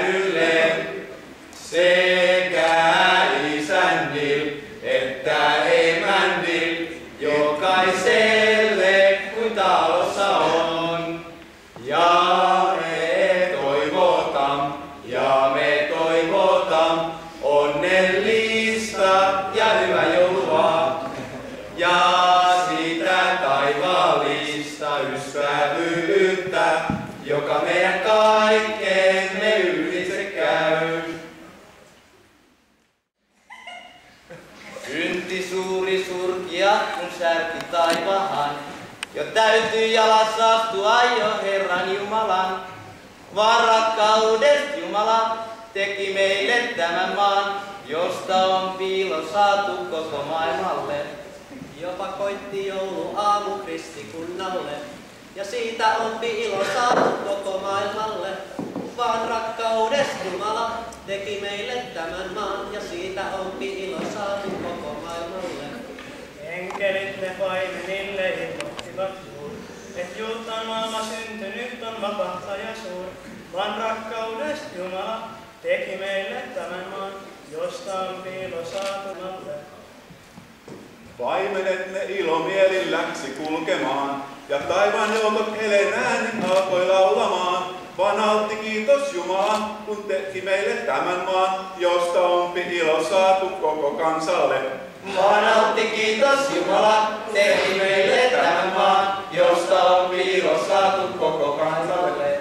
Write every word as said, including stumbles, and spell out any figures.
säädylle, sekä isännil että emännil, jokaiselle kuin talossa on. Ja me toivotam, ja me toivotam onnellista ja hyvää joulua. Ja sitä taivaallista ystävyyttä, joka meidän kaikkeemme ylitse käy. Synti suuri surkia, kun särki taivahan, jo täytyy jalassa astua jo Herran Jumalan. Vaan rakkaudesta Jumala teki meille tämän maan, josta on piilo saatu koko maailmalle. Jopa koitti jouluaamu kristikunnalle, ja siitä on piilo saatu koko maailmalle. Vaan rakkaudesta Jumala teki meille tämän maan, ja siitä on piilo saatu koko maailmalle. Enkelit ne paimenille ilmoittivat juur, et Juutan maailma syntynyt on vapahtaja suur. Vaan rakkaudesta Jumala teki meille tämän maan, josta on piilo saatu maalle. Paimenet ne ilomielin läksi kulkemaan, ja taivaan joukot helen äänin alkoi laulamaan. Vaan nautti kiitos Jumala, kun teki meille tämän maan, josta on ilo saatu koko kansalle. Vaan nautti kiitos Jumala, teki meille tämän maan, josta on ilo saatu koko kansalle.